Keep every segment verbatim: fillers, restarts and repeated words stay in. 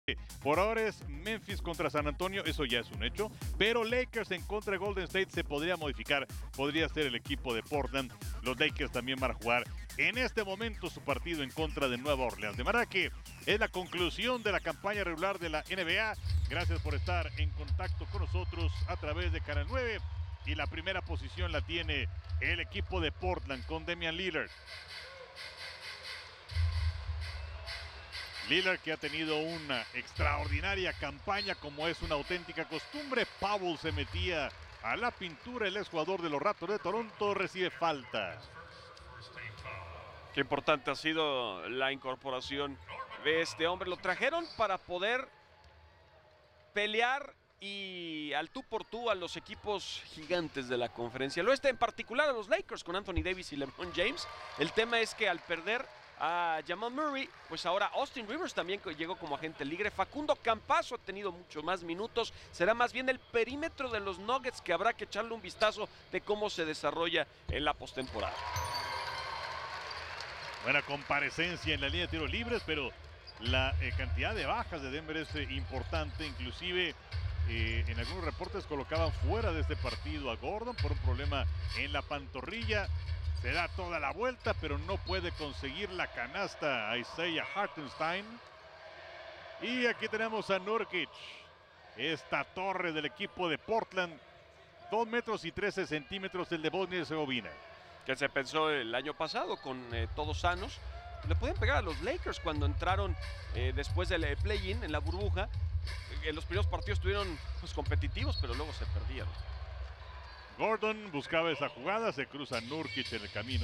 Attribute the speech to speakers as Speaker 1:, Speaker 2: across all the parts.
Speaker 1: Por ahora es Memphis contra San Antonio, eso ya es un hecho, pero Lakers en contra de Golden State se podría modificar, podría ser el equipo de Portland. Los Lakers también van a jugar en este momento su partido en contra de Nueva Orleans. De manera que es la conclusión de la campaña regular de la N B A. Gracias por estar en contacto con nosotros a través de Canal nueve. Y la primera posición la tiene el equipo de Portland con Damian Lillard. Lillard, que ha tenido una extraordinaria campaña como es una auténtica costumbre. Powell se metía a la pintura, el exjugador de los Raptors de Toronto recibe falta.
Speaker 2: Qué importante ha sido la incorporación de este hombre. Lo trajeron para poder pelear y al tú por tú a los equipos gigantes de la conferencia. Lo este en particular a los Lakers con Anthony Davis y LeBron James. El tema es que al perder a Jamal Murray, pues ahora Austin Rivers también llegó como agente libre. Facundo Campazzo ha tenido mucho más minutos. Será más bien el perímetro de los Nuggets que habrá que echarle un vistazo de cómo se desarrolla en la postemporada.
Speaker 1: Buena comparecencia en la línea de tiros libres, pero la eh, cantidad de bajas de Denver es eh, importante. Inclusive eh, en algunos reportes colocaban fuera de este partido a Gordon por un problema en la pantorrilla. Se da toda la vuelta, pero no puede conseguir la canasta a Isaiah Hartenstein. Y aquí tenemos a Nurkic, esta torre del equipo de Portland, dos metros y trece centímetros el de Bosnia y Herzegovina.
Speaker 2: Que se pensó el año pasado con eh, todos sanos. Le pueden pegar a los Lakers cuando entraron eh, después del play-in en la burbuja. En los primeros partidos estuvieron pues, competitivos, pero luego se perdieron.
Speaker 1: Gordon buscaba esa jugada, se cruza Nurkic en el camino.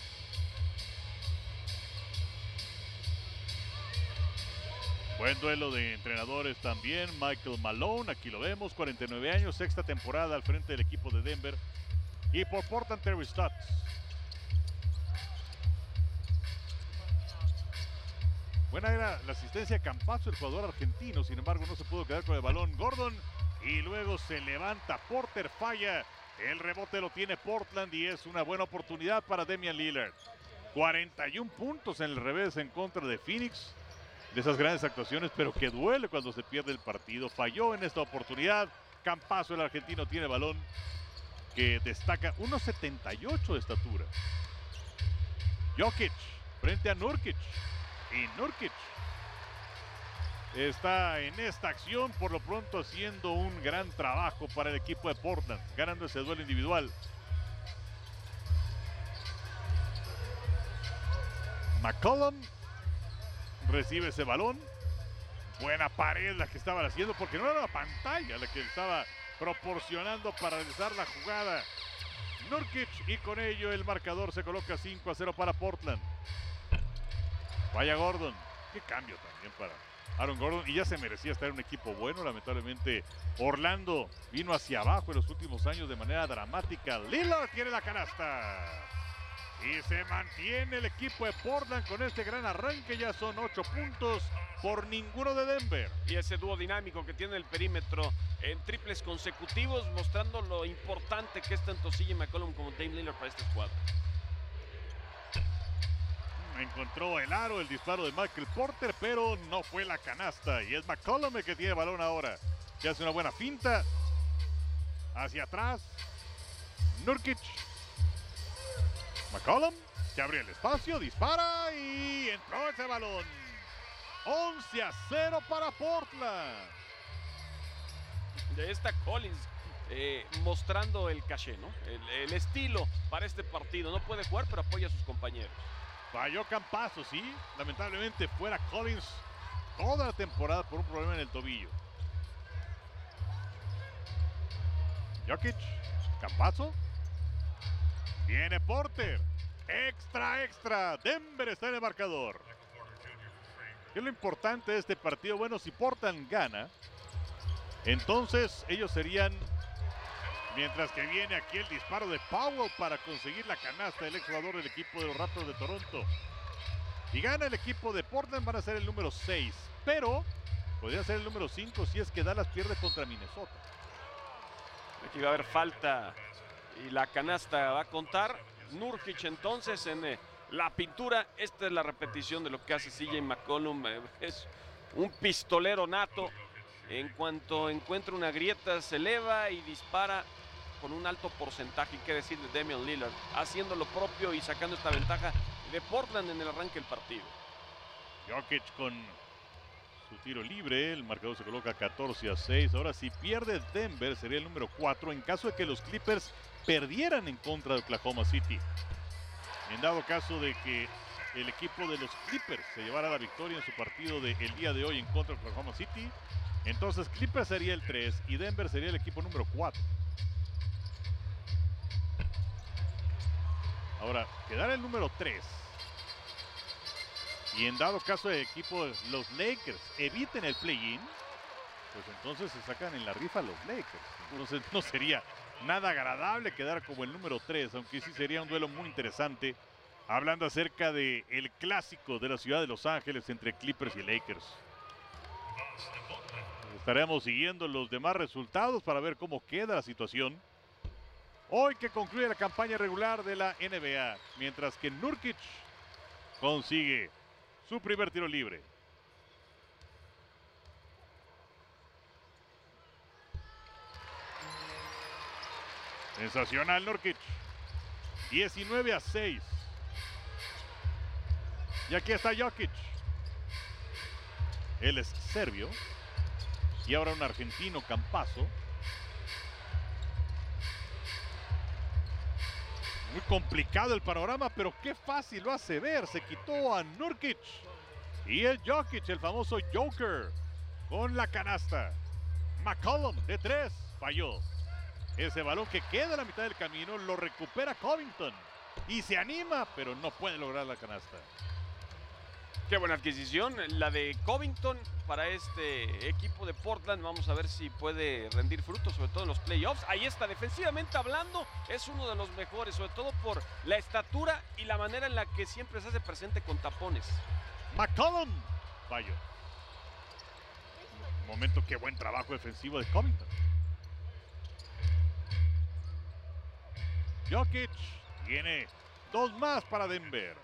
Speaker 1: Buen duelo de entrenadores también. Michael Malone, aquí lo vemos, cuarenta y nueve años, sexta temporada al frente del equipo de Denver. Y por Portland, Terry Stotts. Buena era la asistencia a Campazzo, el jugador argentino, sin embargo no se pudo quedar con el balón Gordon. Y luego se levanta, Porter falla. El rebote lo tiene Portland y es una buena oportunidad para Damian Lillard. cuarenta y uno puntos en el revés en contra de Phoenix. De esas grandes actuaciones, pero que duele cuando se pierde el partido. Falló en esta oportunidad. Campazzo, el argentino, tiene balón que destaca uno setenta y ocho de estatura. Jokic frente a Nurkic. Y Nurkic está en esta acción, por lo pronto haciendo un gran trabajo para el equipo de Portland, ganando ese duelo individual. McCollum recibe ese balón. Buena pared la que estaban haciendo, porque no era la pantalla la que estaba proporcionando para realizar la jugada. Nurkic, y con ello el marcador se coloca cinco a cero para Portland. Vaya Gordon, qué cambio también para Aaron Gordon, y ya se merecía estar en un equipo bueno. Lamentablemente Orlando vino hacia abajo en los últimos años de manera dramática. Lillard tiene la canasta y se mantiene el equipo de Portland con este gran arranque. Ya son ocho puntos por ninguno de Denver.
Speaker 2: Y ese dúo dinámico que tiene el perímetro en triples consecutivos, mostrando lo importante que es tanto C J McCollum como Dame Lillard para esta escuadra.
Speaker 1: Encontró el aro, el disparo de Michael Porter, pero no fue la canasta. Y es McCollum el que tiene balón ahora, que hace una buena finta. Hacia atrás. Nurkic. McCollum, que abre el espacio, dispara y entró ese balón. once a cero para Portland.
Speaker 2: De esta Collins eh, mostrando el caché, ¿no? El, el estilo para este partido. No puede jugar, pero apoya a sus compañeros.
Speaker 1: Falló Campazzo, sí. Lamentablemente fuera Collins toda la temporada por un problema en el tobillo. Jokic, Campazzo. Viene Porter. Extra, extra. Denver está en el marcador. ¿Qué es lo importante de este partido? Bueno, si Portland gana, entonces ellos serían... Mientras que viene aquí el disparo de Powell para conseguir la canasta del exjugador del equipo de los Raptors de Toronto. Y gana el equipo de Portland, van a ser el número seis. Pero podría ser el número cinco si es que Dallas pierde contra Minnesota.
Speaker 2: Aquí va a haber falta y la canasta va a contar. Nurkic entonces en eh, la pintura. Esta es la repetición de lo que hace C J McCollum. Eh, es un pistolero nato. En cuanto encuentra una grieta, se eleva y dispara con un alto porcentaje, qué decir de Damian Lillard, haciendo lo propio y sacando esta ventaja de Portland en el arranque del partido.
Speaker 1: Jokic con su tiro libre, el marcador se coloca catorce a seis. Ahora, si pierde Denver, sería el número cuatro en caso de que los Clippers perdieran en contra de Oklahoma City. En dado caso de que el equipo de los Clippers se llevara la victoria en su partido del día de hoy en contra de Oklahoma City, entonces Clippers sería el tres y Denver sería el equipo número cuatro. Ahora, quedar el número tres. Y en dado caso de equipo, los Lakers eviten el play-in, pues entonces se sacan en la rifa los Lakers. Entonces no sería nada agradable quedar como el número tres, aunque sí sería un duelo muy interesante. Hablando acerca del clásico de la ciudad de Los Ángeles entre Clippers y Lakers. Estaremos siguiendo los demás resultados para ver cómo queda la situación. Hoy que concluye la campaña regular de la N B A, mientras que Nurkic consigue su primer tiro libre. Sensacional Nurkic. diecinueve a seis. Y aquí está Jokic. Él es serbio. Y ahora un argentino, Campazzo. Muy complicado el panorama, pero qué fácil lo hace ver. Se quitó a Nurkic. Y el Jokic, el famoso Joker, con la canasta. McCollum de tres, falló. Ese balón que queda a la mitad del camino lo recupera Covington. Y se anima, pero no puede lograr la canasta.
Speaker 2: Qué buena adquisición, la de Covington para este equipo de Portland. Vamos a ver si puede rendir frutos, sobre todo en los playoffs. Ahí está, defensivamente hablando, es uno de los mejores, sobre todo por la estatura y la manera en la que siempre se hace presente con tapones.
Speaker 1: McCollum falló. Momento, qué buen trabajo defensivo de Covington. Jokic tiene dos más para Denver.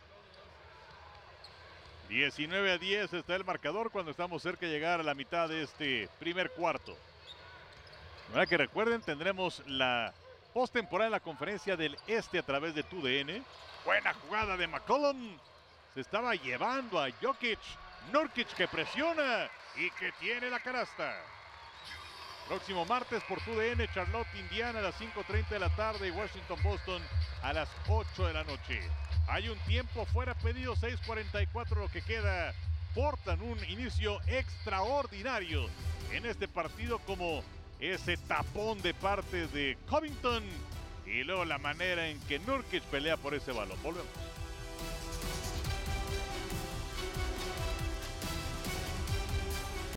Speaker 1: diecinueve a diez está el marcador cuando estamos cerca de llegar a la mitad de este primer cuarto. Ahora que recuerden, tendremos la postemporada en la conferencia del Este a través de T U D N. Buena jugada de McCollum. Se estaba llevando a Jokic. Nurkic que presiona y que tiene la canasta. Próximo martes por T U D N, Charlotte, Indiana a las cinco treinta de la tarde y Washington, Boston a las ocho de la noche. Hay un tiempo fuera pedido, seis cuarenta y cuatro lo que queda. Portan un inicio extraordinario en este partido, como ese tapón de parte de Covington y luego la manera en que Nurkic pelea por ese balón. Volvemos.